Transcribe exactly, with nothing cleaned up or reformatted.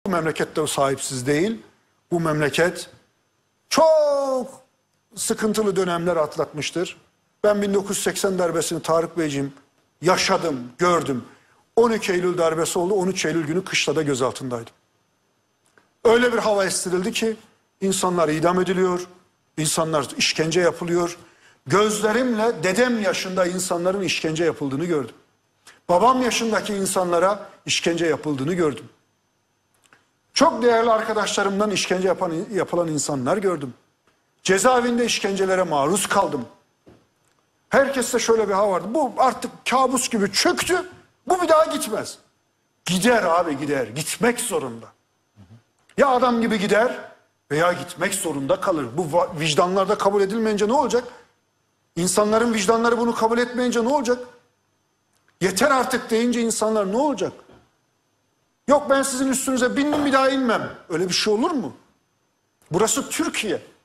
Bu memleket de sahipsiz değil. Bu memleket çok sıkıntılı dönemler atlatmıştır. Ben bin dokuz yüz seksen darbesini Tarık Beyciğim yaşadım, gördüm. on iki Eylül darbesi oldu. on üç Eylül günü Kışla'da gözaltındaydım. Öyle bir hava estirildi ki insanlar idam ediliyor, insanlar işkence yapılıyor. Gözlerimle dedem yaşında insanların işkence yapıldığını gördüm. Babam yaşındaki insanlara işkence yapıldığını gördüm. Çok değerli arkadaşlarımdan işkence yapan, yapılan insanlar gördüm. Cezaevinde işkencelere maruz kaldım. Herkeste şöyle bir hava vardı. Bu artık kabus gibi çöktü. Bu bir daha gitmez. Gider abi gider. Gitmek zorunda. Ya adam gibi gider veya gitmek zorunda kalır. Bu vicdanlarda kabul edilmeyince ne olacak? İnsanların vicdanları bunu kabul etmeyince ne olacak? Yeter artık deyince insanlar ne olacak? Yok ben sizin üstünüze bindim bir daha inmem. Öyle bir şey olur mu? Burası Türkiye.